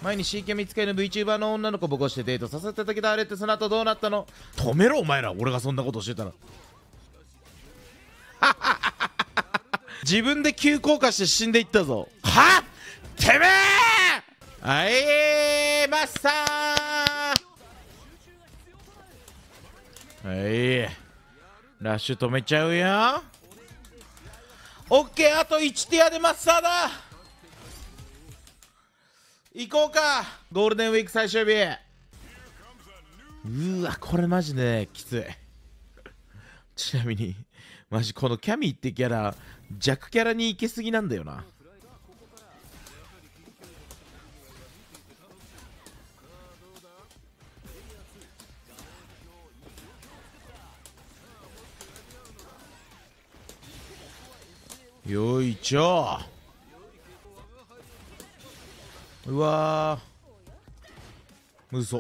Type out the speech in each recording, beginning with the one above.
前に C キャミ使いの VTuber の女の子ボコしてデートさせてたけど、あれってその後どうなったの？止めろお前ら、俺がそんなことしてたら。自分で急降下して死んでいったぞ。はっ、てめえ。はいマスター。はいラッシュ止めちゃうよ。オッケー、あと1ティアでマスターだ。行こうか、ゴールデンウィーク最終日。うわこれマジできつい。ちなみにマジこのキャミーってキャラ弱キャラに行けすぎなんだよな。よいちょ。うわー嘘。オッ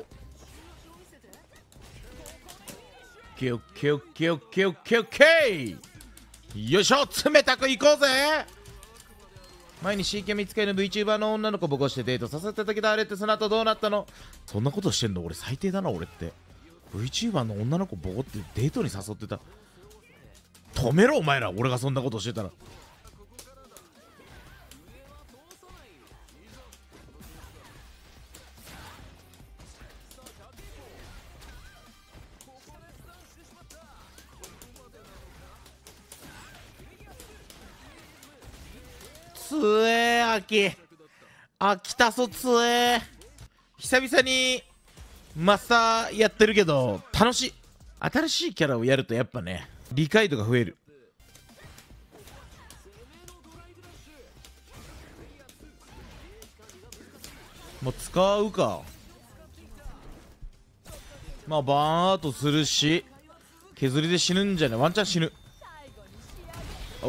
ケーオッケーオッケーオッケーオッケーオッケー。よいしょ、冷たくいこうぜ。前に C キャミ使いの VTuber の女の子ボコしてデートさせてたけど、あれってその後どうなったの？そんなことしてんの俺最低だな。俺って VTuber の女の子ボコってデートに誘ってた。止めろお前ら、俺がそんなことしてたら。つえー、飽きたそ。つえー、久々にマスターやってるけど楽しい。新しいキャラをやるとやっぱね理解度が増える。もう使うか。まあバーンアウトするし削りで死ぬんじゃない？ワンチャン死ぬ。お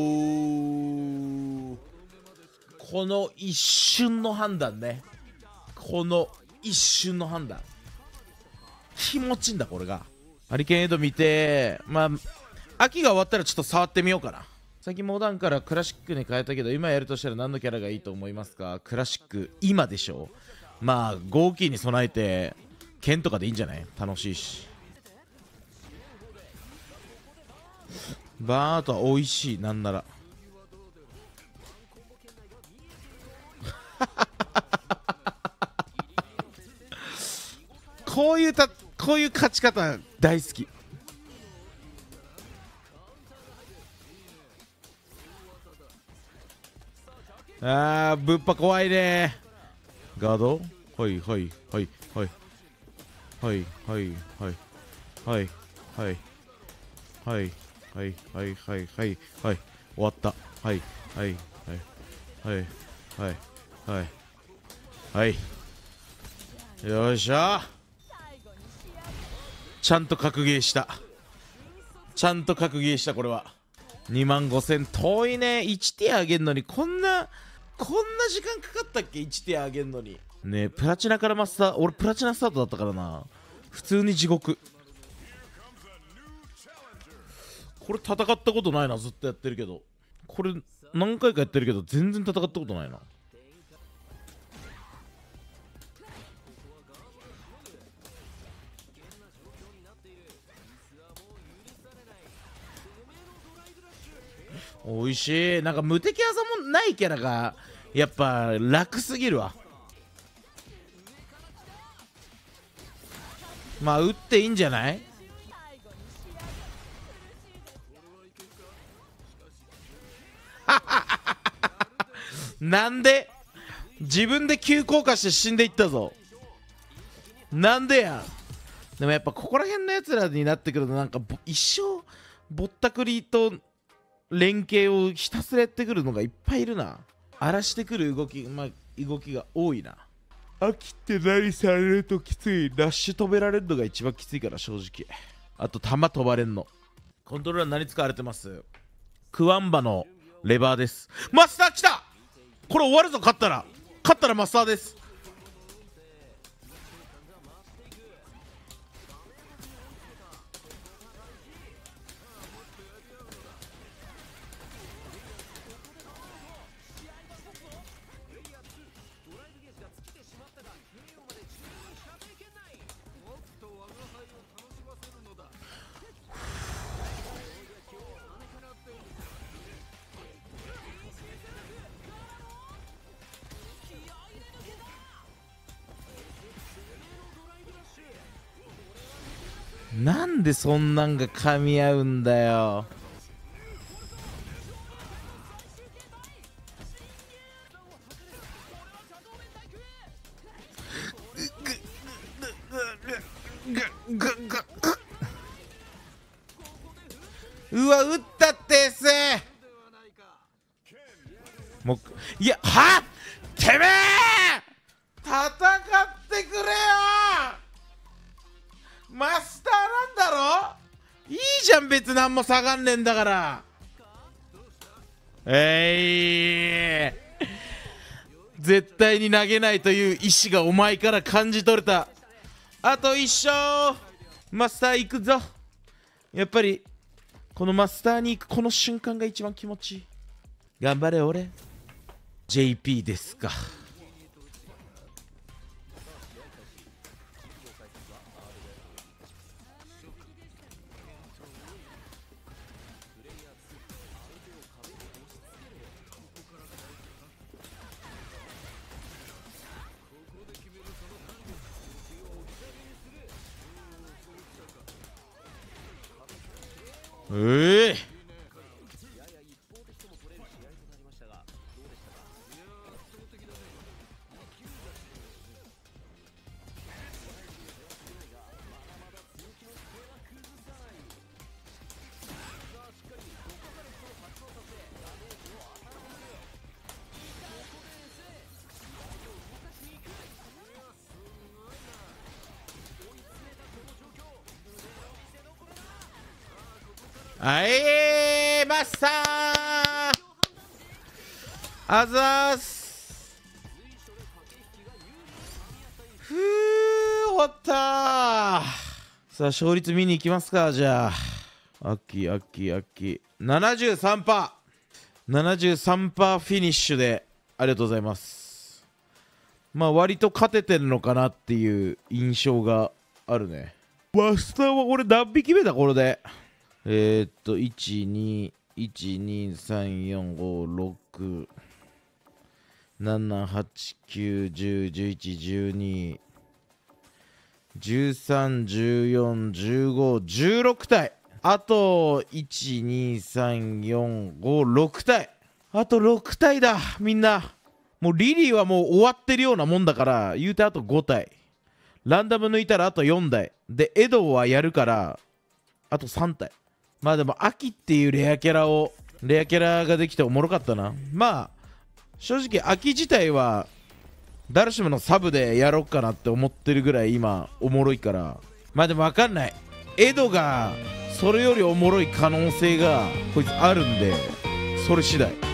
ー、この一瞬の判断ね。この一瞬の判断気持ちいいんだこれが。ハリケーンエイド見て、まあ秋が終わったらちょっと触ってみようかな。最近モダンからクラシックに変えたけど、今やるとしたら何のキャラがいいと思いますか？クラシック今でしょ。まあ号機に備えて剣とかでいいんじゃない？楽しいし。バーンアウトは美味しい。なんならこういう勝ち方大好き。あーぶっぱ怖いね。ガードはいはいはいはいはいはいはいはいはいはいはいはいはいはいはい終わった。はいはいはいはいはいはいはいよいしょ。ちゃんと格ゲーした。ちゃんと格ゲーした。これは25000遠いね。1ティア上げんのにこんな時間かかったっけ？ 1 ティア上げんのにね。プラチナからマスター、俺プラチナスタートだったからな。普通に地獄。これ戦ったことないな。ずっとやってるけど、これ何回かやってるけど全然戦ったことないな。おいしい。なんか無敵技もないキャラがやっぱ楽すぎるわ。まあ打っていいんじゃない？なんで自分で急降下して死んでいったぞ。なんでや。でもやっぱここら辺のやつらになってくるとなんか一生ぼったくりと連携をひたすらやってくるのがいっぱいいるな。荒らしてくる動きが多いな。飽きて何されるときつい。ラッシュ止められるのが一番きついから正直。あと弾飛ばれんの。コントローラー何使われてます？クワンバのレバーです。マスター来た。これ終わるぞ。勝ったらマスターです。 なんでそんなんが噛み合うんだよ。うわ、打ったってせもう、いや、はっ、てめえ戦ってくれよ。マスターなんだろ。いいじゃん、別に何も下がんねえんだから。絶対に投げないという意志がお前から感じ取れた。あと1勝。マスター行くぞ。やっぱりこのマスターに行くこの瞬間が一番気持ちいい。頑張れ俺 JP ですか。マスターあざーす。終わったー。さあ勝率見に行きますか。じゃあアッキー 73%、 73% フィニッシュでありがとうございます。まあ割と勝ててるのかなっていう印象があるね。マスターはこれ何匹目だこれで。1、2、1、2、3、4、5、6、7、8、9、10、11、12、13、14、15、16体。あと、1、2、3、4、5、6体。あと6体だ、みんな。もうリリーはもう終わってるようなもんだから、言うてあと5体。ランダム抜いたらあと4体。で、エドはやるから、あと3体。まあでも秋っていうレアキャラができておもろかったな。まあ正直秋自体はダルシムのサブでやろうかなって思ってるぐらい今おもろいから。まあでも分かんない、エドがそれよりおもろい可能性がこいつあるんで、それ次第。